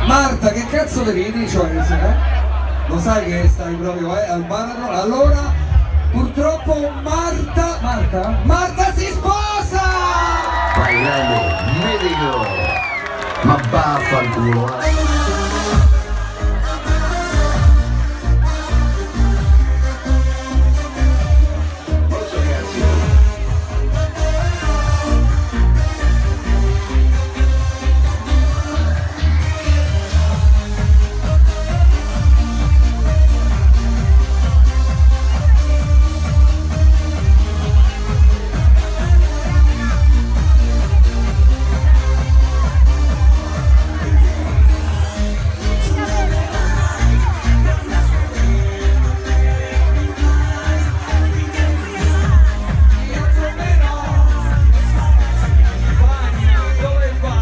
Marta, che cazzo le vedi? Cioè, lo sai che stai proprio al baratro? Allora, purtroppo Marta si sposa! Vai grande, medico! Ma vaffanculo!